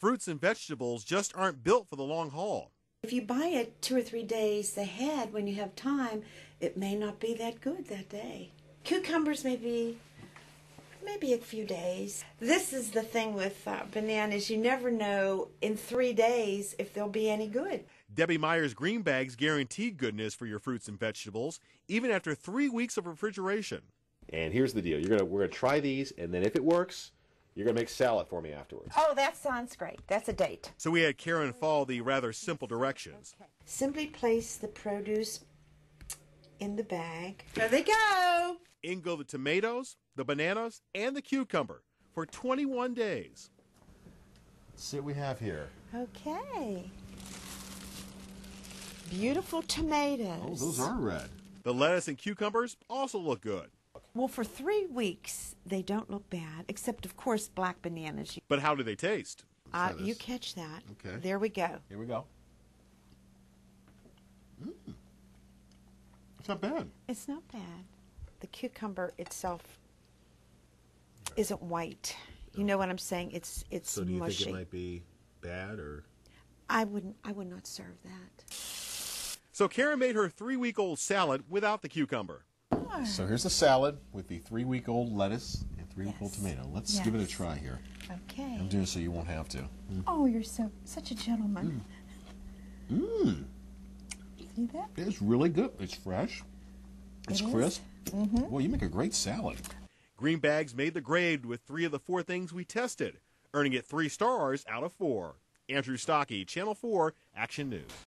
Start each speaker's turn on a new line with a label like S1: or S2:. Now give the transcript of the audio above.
S1: Fruits and vegetables just aren't built for the long haul.
S2: If you buy it 2 or 3 days ahead when you have time, it may not be that good that day. Cucumbers maybe a few days. This is the thing with bananas. You never know in 3 days if they'll be any good.
S1: Debbie Meyer's green bags guarantee goodness for your fruits and vegetables, even after 3 weeks of refrigeration.
S3: And here's the deal. We're gonna try these, and then if it works, you're gonna make salad for me afterwards.
S2: Oh, that sounds great. That's a date.
S1: So we had Karen follow the rather simple directions.
S2: Simply place the produce in the bag. There they go.
S1: In go the tomatoes, the bananas, and the cucumber for 21 days.
S3: Let's see what we have here.
S2: Okay. Beautiful tomatoes.
S3: Oh, those are red.
S1: The lettuce and cucumbers also look good.
S2: Well, for 3 weeks, they don't look bad, except, of course, black bananas.
S1: But how do they taste?
S2: You catch that.
S3: Okay.
S2: There we go.
S3: Here we go. It's not bad.
S2: It's not bad. The cucumber itself isn't white. You know what I'm saying? It's
S3: So do you
S2: mushy.
S3: think it might be bad, or?
S2: I would not serve that.
S1: So Karen made her 3-week-old salad without the cucumber.
S3: So here's the salad with the 3-week-old lettuce and 3-week-old
S2: Yes.
S3: tomato. Let's give it a try here.
S2: Okay.
S3: I'm doing it so you won't have to.
S2: Oh, you're such a gentleman.
S3: Mmm.
S2: See that?
S3: It's really good. It's fresh. It's
S2: It is?
S3: crisp. Well, you make a great salad.
S1: Green bags made the grade with 3 of the 4 things we tested, earning it 3 stars out of 4. Andrew Stockey, Channel 4 Action News.